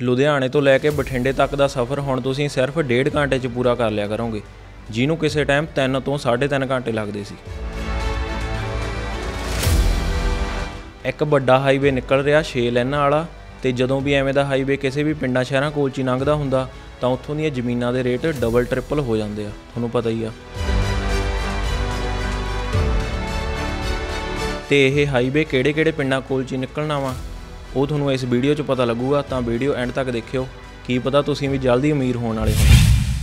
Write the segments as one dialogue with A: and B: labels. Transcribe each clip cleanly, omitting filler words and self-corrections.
A: ਲੁਧਿਆਣੇ ਤੋਂ ਲੈ ਕੇ ਬਠਿੰਡੇ ਤੱਕ ਦਾ ਸਫ਼ਰ ਹੁਣ ਤੁਸੀਂ ਸਿਰਫ 1.5 ਘੰਟੇ 'ਚ ਪੂਰਾ ਕਰ ਲਿਆ ਕਰੋਗੇ, ਜਿਹਨੂੰ ਕਿਸੇ ਟਾਈਮ 3 ਤੋਂ 3.5 ਘੰਟੇ ਲੱਗਦੇ ਸੀ। ਇੱਕ ਵੱਡਾ ਹਾਈਵੇ ਨਿਕਲ ਰਿਹਾ 6 ਲਾਈਨਾਂ ਵਾਲਾ, ਤੇ ਜਦੋਂ ਵੀ ਐਵੇਂ ਦਾ ਹਾਈਵੇ ਕਿਸੇ ਵੀ ਪਿੰਡਾਂ ਸ਼ਹਿਰਾਂ ਕੋਲ 'ਚ ਹੀ ਲੰਘਦਾ ਹੁੰਦਾ ਤਾਂ ਉੱਥੋਂ ਦੀਆਂ ਜ਼ਮੀਨਾਂ ਦੇ ਰੇਟ ਡਬਲ ਟ੍ਰਿਪਲ ਹੋ ਜਾਂਦੇ ਆ, ਤੁਹਾਨੂੰ ਪਤਾ ਹੀ ਆ। ਤੇ ਇਹ ਹਾਈਵੇ ਕਿਹੜੇ ਪਿੰਡਾਂ ਕੋਲ 'ਚ ਨਿਕਲਣਾ ਵਾ ਉਹ ਤੁਹਾਨੂੰ ਇਸ ਵੀਡੀਓ 'ਚ ਪਤਾ ਲੱਗੂਗਾ, ਤਾਂ ਵੀਡੀਓ ਐਂਡ ਤੱਕ ਦੇਖਿਓ, ਕੀ ਪਤਾ ਤੁਸੀਂ ਵੀ ਜਲਦੀ ਅਮੀਰ ਹੋਣ ਵਾਲੇ ਹੋ।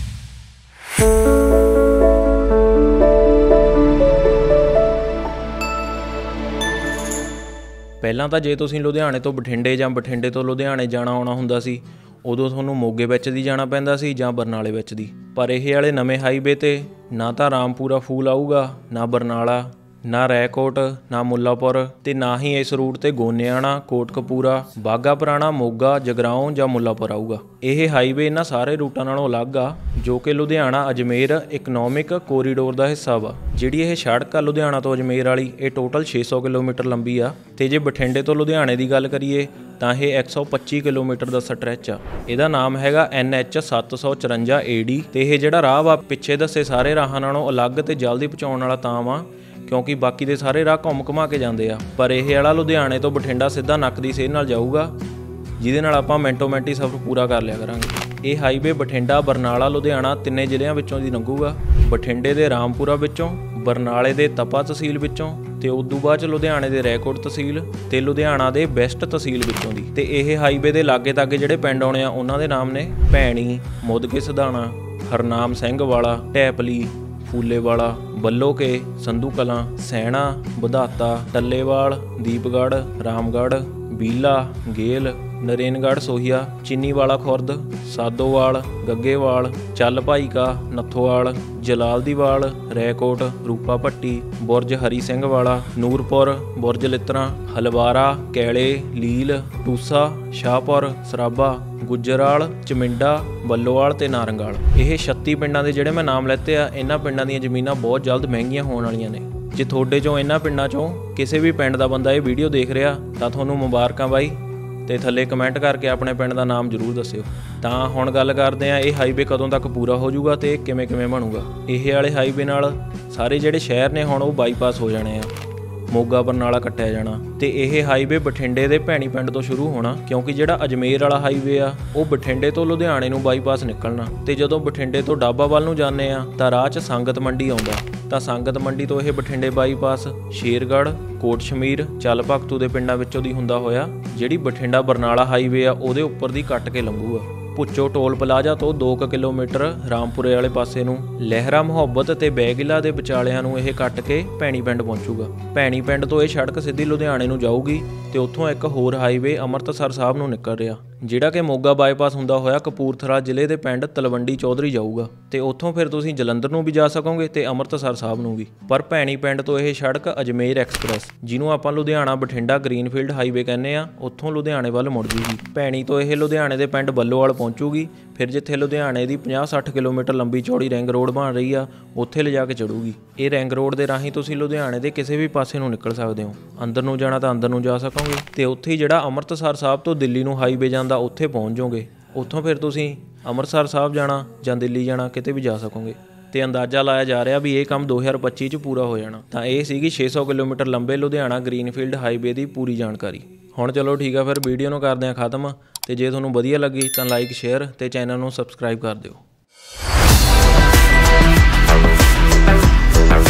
A: ਪਹਿਲਾਂ ਤਾਂ ਜੇ ਤੁਸੀਂ ਲੁਧਿਆਣੇ ਤੋਂ ਬਠਿੰਡੇ ਜਾਂ ਬਠਿੰਡੇ ਤੋਂ ਲੁਧਿਆਣੇ ਜਾਣਾ ਆਉਣਾ ਹੁੰਦਾ ਸੀ, ਉਦੋਂ ਤੁਹਾਨੂੰ ਮੋਗੇ ਵਿੱਚ ਦੀ ਜਾਣਾ ਪੈਂਦਾ ਸੀ ਜਾਂ ਬਰਨਾਲੇ ਵਿੱਚ ਦੀ। ਪਰ ਇਹ ਵਾਲੇ ਨਵੇਂ ਹਾਈਵੇ 'ਤੇ ਨਾ ਤਾਂ ਰਾਮਪੁਰਾ ਫੂਲ ਆਊਗਾ, ਨਾ ਬਰਨਾਲਾ, ਨਾ ਰੈਕੋਟ, ਨਾ ਮੁੱਲਾਪੁਰ, ਤੇ ਨਾ ਹੀ ਇਸ ਰੂਟ ਤੇ ਗੋਨਿਆਣਾ, ਕੋਟਕਪੂਰਾ, ਬਾਘਾ ਪੁਰਾਣਾ, ਮੋਗਾ, ਜਗਰਾਓਂ ਜਾਂ ਮੁੱਲਾਪੁਰ ਆਊਗਾ। ਇਹ ਹਾਈਵੇ ਇਹਨਾਂ ਸਾਰੇ ਰੂਟਾਂ ਨਾਲੋਂ ਅਲੱਗ ਆ, ਜੋ ਕਿ ਲੁਧਿਆਣਾ ਅਜਮੇਰ ਇਕਨੋਮਿਕ ਕੋਰੀਡੋਰ ਦਾ ਹਿੱਸਾ ਵਾ। ਜਿਹੜੀ ਇਹ ਸੜਕ ਆ ਲੁਧਿਆਣਾ ਤੋਂ ਅਜਮੇਰ ਵਾਲੀ, ਇਹ ਟੋਟਲ 600 ਕਿਲੋਮੀਟਰ ਲੰਬੀ ਆ, ਤੇ ਜੇ ਬਠਿੰਡੇ ਤੋਂ ਲੁਧਿਆਣੇ ਦੀ ਗੱਲ ਕਰੀਏ ਤਾਂ ਇਹ 125 ਕਿਲੋਮੀਟਰ ਦਾ ਸਟ੍ਰੈਚ ਆ। ਇਹਦਾ ਨਾਮ ਹੈਗਾ NH 754 AD, ਤੇ ਇਹ ਜਿਹੜਾ ਰਾਹ ਵਾ ਪਿੱਛੇ ਦੱਸੇ ਸਾਰੇ ਰਾਹਾਂ ਨਾਲੋਂ ਅਲੱਗ ਤੇ ਜਲਦੀ ਪਹੁੰਚਾਉਣ ਵਾਲਾ ਤਾਂ ਵਾ ਕਿਉਂਕਿ ਬਾਕੀ ਦੇ ਸਾਰੇ ਰਾਹ ਘੁੰਮਾ ਕੇ ਜਾਂਦੇ ਆ, ਪਰ ਇਹ ਵਾਲਾ ਲੁਧਿਆਣੇ ਤੋਂ ਬਠਿੰਡਾ ਸਿੱਧਾ ਨੱਕ ਦੀ ਸੇਧ ਨਾਲ ਜਾਊਗਾ, ਜਿਹਦੇ ਨਾਲ ਆਪਾਂ ਮਿੰਟੋ ਮਿੰਟ ਹੀ ਸਫ਼ਰ ਪੂਰਾ ਕਰ ਲਿਆ ਕਰਾਂਗੇ। ਇਹ ਹਾਈਵੇ ਬਠਿੰਡਾ, ਬਰਨਾਲਾ, ਲੁਧਿਆਣਾ ਤਿੰਨੇ ਜ਼ਿਲ੍ਹਿਆਂ ਵਿੱਚੋਂ ਦੀ ਲੰਘੂਗਾ। ਬਠਿੰਡੇ ਦੇ ਰਾਮਪੁਰਾ ਵਿੱਚੋਂ, ਬਰਨਾਲੇ ਦੇ ਤਪਾ ਤਹਿਸੀਲ ਵਿੱਚੋਂ, ਤੇ ਉਦੋਂ ਬਾਅਦ 'ਚ ਲੁਧਿਆਣੇ ਦੇ ਰੈਕੋਟ ਤਹਿਸੀਲ ਤੇ ਲੁਧਿਆਣਾ ਦੇ ਬੈਸਟ ਤਹਿਸੀਲ ਵਿੱਚੋਂ ਦੀ। ਤੇ ਇਹ ਹਾਈਵੇ ਦੇ ਲਾਗੇ ਤਾਗੇ ਜਿਹੜੇ ਪਿੰਡ ਆਉਣੇ ਆ ਉਹਨਾਂ ਦੇ ਨਾਮ ਨੇ ਭੈਣੀ, ਮੁਦਕੇ ਸਧਾਣਾ, ਹਰਨਾਮ ਸਿੰਘ ਵਾਲਾ, ਢੈਪਲੀ, ਫੂਲੇਵਾਲਾ, ਬੱਲੋਕੇ, ਸੰਧੂ ਕਲਾਂ, ਸੈਣਾ, ਵਧਾਤਾ, ਟੱਲੇਵਾਲ, ਦੀਪਗੜ੍ਹ, ਰਾਮਗੜ੍ਹ, ਬੀਲਾ, ਗੇਲ, ਨਰੇਨਗੜ੍ਹ ਸੋਹੀਆ, ਚੀਨੀਵਾਲਾ ਖੁਰਦ, ਸਾਦੋਵਾਲ, ਗੱਗੇਵਾਲ, ਚੱਲ ਭਾਈਕਾ, ਨੱਥੋਵਾਲ, ਜਲਾਲਦੀਵਾਲ, ਰੈਕੋਟ, ਰੂਪਾ ਭੱਟੀ, ਬੁਰਜ ਹਰੀ ਸਿੰਘ ਵਾਲਾ, ਨੂਰਪੁਰ, ਬੁਰਜ ਲਿੱਤਰਾਂ, ਹਲਵਾਰਾ, ਕੈਲੇ, ਲੀਲ, ਟੂਸਾ, ਸ਼ਾਹਪੁਰ, ਸਰਾਬਾ, ਗੁੱਜਰਾਲ, ਚਮਿੰਡਾ, ਬੱਲੋਵਾਲ ਤੇ ਨਾਰੰਗਾਲ। ਇਹ 36 ਪਿੰਡਾਂ ਦੇ ਜਿਹੜੇ ਮੈਂ ਨਾਮ ਲੈਤੇ ਆ, ਇਹਨਾਂ ਪਿੰਡਾਂ ਦੀਆਂ ਜ਼ਮੀਨਾਂ ਬਹੁਤ ਜਲਦ ਮਹਿੰਗੀਆਂ ਹੋਣ ਵਾਲੀਆਂ ਨੇ। ਜੇ ਤੁਹਾਡੇ ਚੋਂ ਇਹਨਾਂ ਪਿੰਡਾਂ ਚੋਂ ਕਿਸੇ ਵੀ ਪਿੰਡ ਦਾ ਬੰਦਾ ਇਹ ਵੀਡੀਓ ਦੇਖ ਰਿਹਾ ਤਾਂ ਤੁਹਾਨੂੰ ਮੁਬਾਰਕਾਂ ਬਾਈ, ਤੇ ਥੱਲੇ ਕਮੈਂਟ ਕਰਕੇ ਆਪਣੇ ਪਿੰਡ ਦਾ ਨਾਮ ਜ਼ਰੂਰ ਦੱਸਿਓ। ਤਾਂ ਹੁਣ ਗੱਲ ਕਰਦੇ ਆ ਇਹ ਹਾਈਵੇ ਕਦੋਂ ਤੱਕ ਪੂਰਾ ਹੋ ਜਾਊਗਾ ਤੇ ਕਿਵੇਂ ਬਣੂਗਾ। ਇਹ ਵਾਲੇ ਹਾਈਵੇ ਨਾਲ ਸਾਰੇ ਜਿਹੜੇ ਸ਼ਹਿਰ ਨੇ ਹੁਣ ਉਹ ਬਾਈਪਾਸ ਹੋ ਜਾਣੇ ਆ, ਮੋਗਾ ਬਰਨਾਲਾ ਕੱਟਿਆ ਜਾਣਾ। ਤੇ ਇਹ ਹਾਈਵੇ ਬਠਿੰਡੇ ਦੇ ਭੈਣੀ ਪਿੰਡ ਤੋਂ ਸ਼ੁਰੂ ਹੋਣਾ, ਕਿਉਂਕਿ ਜਿਹੜਾ ਅਜਮੇਰ ਵਾਲਾ ਹਾਈਵੇ ਆ ਉਹ ਬਠਿੰਡੇ ਤੋਂ ਲੁਧਿਆਣੇ ਨੂੰ ਬਾਈਪਾਸ ਨਿਕਲਣਾ। ਤੇ ਜਦੋਂ ਬਠਿੰਡੇ ਤੋਂ ਡਾਬਾ ਵੱਲ ਨੂੰ ਜਾਂਦੇ ਆ ਤਾਂ ਰਾਹ 'ਚ ਸੰਗਤ ਮੰਡੀ ਆਉਂਦਾ, ਤਾਂ ਸੰਗਤ ਮੰਡੀ ਤੋਂ ਇਹ ਬਠਿੰਡੇ ਬਾਈਪਾਸ ਸ਼ੇਰਗੜ੍ਹ, ਕੋਟ ਸ਼ਮੀਰ, ਚੱਲ ਭਗਤੂ ਦੇ ਪਿੰਡਾਂ ਵਿੱਚੋਂ ਦੀ ਹੁੰਦਾ ਹੋਇਆ ਜਿਹੜੀ ਬਠਿੰਡਾ ਬਰਨਾਲਾ ਹਾਈਵੇ ਆ ਉਹਦੇ ਉੱਪਰ ਦੀ ਕੱਟ ਕੇ ਲੰਘੂਗਾ। ਭੁੱਚੋ ਟੋਲ ਪਲਾਜ਼ਾ ਤੋਂ 2 ਕਿਲੋਮੀਟਰ ਰਾਮਪੁਰੇ ਵਾਲੇ ਪਾਸੇ ਨੂੰ ਲਹਿਰਾ ਮੁਹੱਬਤ ਤੇ ਬੈਗਿਲਾ ਦੇ ਵਿਚਾਲਿਆਂ ਨੂੰ ਇਹ ਕੱਟ ਕੇ ਭੈਣੀ ਪਿੰਡ ਪਹੁੰਚੂਗਾ। ਭੈਣੀ ਪਿੰਡ ਤੋਂ ਇਹ ਸੜਕ ਸਿੱਧੀ ਲੁਧਿਆਣੇ ਨੂੰ ਜਾਊਗੀ, ਤੇ ਉੱਥੋਂ ਇੱਕ ਹੋਰ ਹਾਈਵੇ ਅੰਮ੍ਰਿਤਸਰ ਸਾਹਿਬ ਨੂੰ ਨਿਕਲ ਰਿਹਾ, ਜਿਹੜਾ ਕਿ ਮੋਗਾ ਬਾਈਪਾਸ ਹੁੰਦਾ ਹੋਇਆ ਕਪੂਰਥਲਾ ਜ਼ਿਲ੍ਹੇ ਦੇ ਪਿੰਡ ਤਲਵੰਡੀ ਚੌਧਰੀ ਜਾਊਗਾ। ਤੇ ਉੱਥੋਂ ਫਿਰ ਤੁਸੀਂ ਜਲੰਧਰ ਨੂੰ ਵੀ ਜਾ ਸਕੋਗੇ ਤੇ ਅੰਮ੍ਰਿਤਸਰ ਸਾਹਿਬ ਨੂੰ ਵੀ। ਪਰ ਭੈਣੀ ਪਿੰਡ ਤੋਂ ਇਹ ਸੜਕ ਅਜਮੇਰ ਐਕਸਪ੍ਰੈਸ, ਜਿਹਨੂੰ ਆਪਾਂ ਲੁਧਿਆਣਾ ਬਠਿੰਡਾ ਗ੍ਰੀਨਫੀਲਡ ਹਾਈਵੇ ਕਹਿੰਦੇ ਆ, ਉੱਥੋਂ ਲੁਧਿਆਣੇ ਵੱਲ ਮੁੜ ਜੂਗੀ। ਭੈਣੀ ਤੋਂ ਇਹ ਲੁਧਿਆਣੇ ਦੇ ਪਿੰਡ ਬੱਲੋਵਾਲ ਪਹੁੰਚੂਗੀ, ਫਿਰ ਜਿੱਥੇ ਲੁਧਿਆਣੇ ਦੀ 50-60 ਕਿਲੋਮੀਟਰ ਲੰਬੀ ਚੌੜੀ ਰਿੰਗ ਰੋਡ ਬਣ ਰਹੀ ਆ ਉੱਥੇ ਲਿਜਾ ਕੇ ਚੜੂਗੀ। ਇਹ ਰਿੰਗ ਰੋਡ ਦੇ ਰਾਹੀਂ ਤੁਸੀਂ ਲੁਧਿਆਣੇ ਦੇ ਕਿਸੇ ਵੀ ਪਾਸੇ ਨੂੰ ਨਿਕਲ ਸਕਦੇ ਹੋ। ਅੰਦਰ ਨੂੰ ਜਾਣਾ ਤਾਂ ਅੰਦਰ ਨੂੰ ਜਾ ਸਕੋਗੇ, ਤੇ ਉੱਥੇ ਜਿਹੜਾ ਅੰਮ੍ਰਿਤਸਰ ਸਾਹਿਬ ਤੋਂ ਦਿੱਲੀ ਨੂੰ ਹਾਈਵੇ ਜਾਂਦਾ ਉੱਥੇ ਪਹੁੰਚ ਜਾਓਗੇ। ਉੱਥੋਂ ਫਿਰ ਤੁਸੀਂ ਅੰਮ੍ਰਿਤਸਰ ਸਾਹਿਬ ਜਾਣਾ ਜਾਂ ਦਿੱਲੀ ਜਾਣਾ ਕਿਤੇ ਵੀ ਜਾ ਸਕੋਗੇ। ਤੇ ਅੰਦਾਜ਼ਾ ਲਾਇਆ ਜਾ ਰਿਹਾ ਵੀ ਇਹ ਕੰਮ 2025 'ਚ ਪੂਰਾ ਹੋ ਜਾਣਾ। ਤਾਂ ਇਹ ਸੀਗੀ 600 ਕਿਲੋਮੀਟਰ ਲੰਬੇ ਲੁਧਿਆਣਾ ਗ੍ਰੀਨਫੀਲਡ ਹਾਈਵੇ ਦੀ ਪੂਰੀ ਜਾਣਕਾਰੀ। ਹੁਣ ਚਲੋ ਠੀਕ ਆ, ਫਿਰ ਵੀਡੀਓ ਨੂੰ ਕਰਦੇ ਹਾਂ ਖ਼ਤਮ। ਤੇ ਜੇ ਤੁਹਾਨੂੰ ਵਧੀਆ ਲੱਗੀ ਤਾਂ ਲਾਈਕ, ਸ਼ੇਅਰ ਤੇ ਚੈਨਲ ਨੂੰ ਸਬਸਕ੍ਰਾਈਬ ਕਰ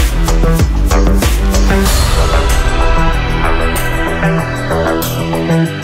A: ਦਿਓ।